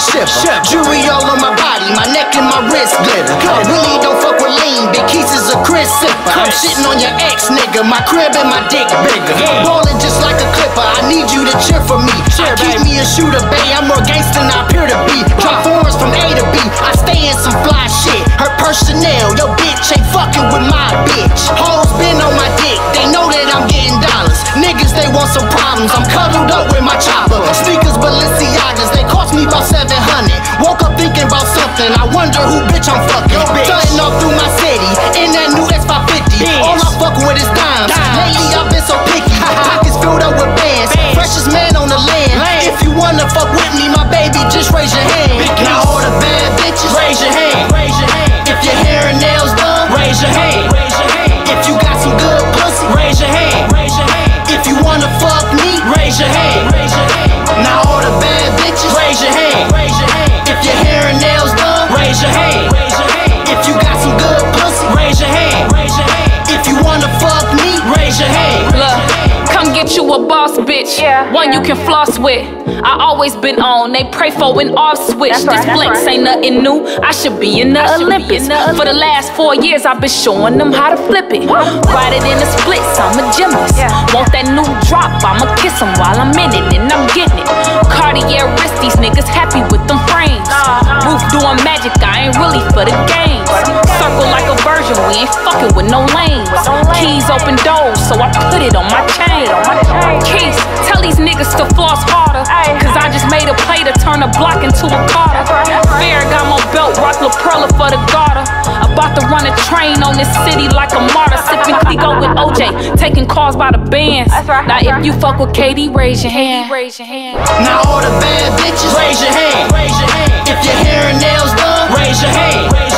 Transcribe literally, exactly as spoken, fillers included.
shiver. Jewelry all on my body, my neck and my wrist glitter. I really don't fuck with lean, Big Keys is a Chris sipper. I'm shitting on your ex nigga, my crib and my dick bigger. Ballin' just like a clipper, I need you to cheer for me. I keep me a shooter, bae, I'm more gangsta than I appear to be. Drop foreigns from A to B, I stay in some fly shit. Her personnel, yo bitch ain't fucking with my bitch. Hoes been on my dick, they know that I'm getting dollars. Niggas, they want some problems, I'm cuddled up with my chopper. Sneakers Balenciagas, they cost me about seven hundred. Woke up thinking about something, I wonder who bitch I'm fucking. Stunting off through my city, in that new S five fifty. All I fuckin' with is dimes, lately I've been so picky. Pockets filled up with bands, freshest man on the land. If you wanna fuck with me, my baby, just raise your hand. Now all the bad bitches, raise your hand. If your hair and nails done, raise your hand. If you got some good pussy, raise your hand. If you wanna fuck me, raise your hand. Now all the bad bitches, raise your hand. If your hair and nails done, raise your hand. If you got some good pussy, raise your hand. If you wanna fuck me, raise your hand. Look, come get you a boss bitch, yeah, one yeah. you can floss with. I always been on, they pray for an off switch. That's this right, flex right. ain't nothing new, I should be in the I Olympics. In the For the last four years, I've been showing them how to flip it. Ride it in the splits, I'm a gymnast. Yeah. Want that new drop, I'ma kiss them while I'm in it, and I'm getting it. Cartier wrist, these niggas happy with them frames. Uh-huh. Roof doing magic, I ain't really for the games. Circle like a virgin, we ain't fucking with no lanes. Keys open doors, so I put it on my chain. Keys, tell these niggas to floss harder, cause I just made a play to turn a block into a Carter. Ferragamo belt, rock La Perla for the garter. About to run a train on this city like a martyr. Sipping Clico with O J, taking calls by the bands. Now if you fuck with K D, raise your hand. Now all the bad bitches, raise your hand. If your hair and nails done, raise your hand.